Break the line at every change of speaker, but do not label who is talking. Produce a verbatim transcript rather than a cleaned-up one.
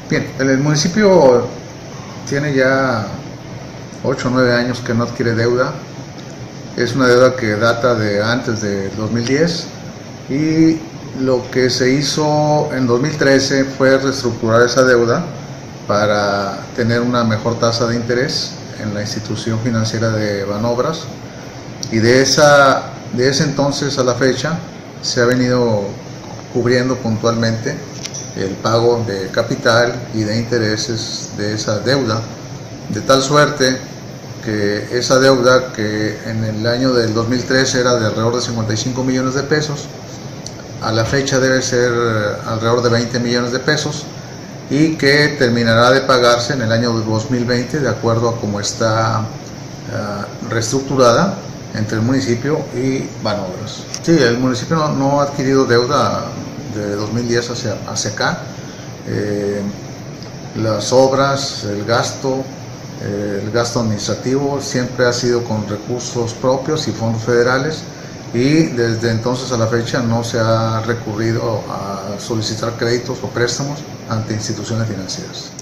Bien, el municipio tiene ya ocho o nueve años que no adquiere deuda. Es una deuda que data de antes de dos mil diez y lo que se hizo en dos mil trece fue reestructurar esa deuda para tener una mejor tasa de interés en la institución financiera de Banobras, y de, esa, de ese entonces a la fecha se ha venido cubriendo puntualmente el pago de capital y de intereses de esa deuda, de tal suerte que esa deuda, que en el año del dos mil trece era de alrededor de cincuenta y cinco millones de pesos, a la fecha debe ser alrededor de veinte millones de pesos, y que terminará de pagarse en el año dos mil veinte de acuerdo a cómo está uh, reestructurada entre el municipio y Banobras. Sí, el municipio no, no ha adquirido deuda de dos mil diez hacia, hacia acá. Eh, las obras, el gasto, eh, el gasto administrativo siempre ha sido con recursos propios y fondos federales, y desde entonces a la fecha no se ha recurrido a solicitar créditos o préstamos ante instituciones financieras.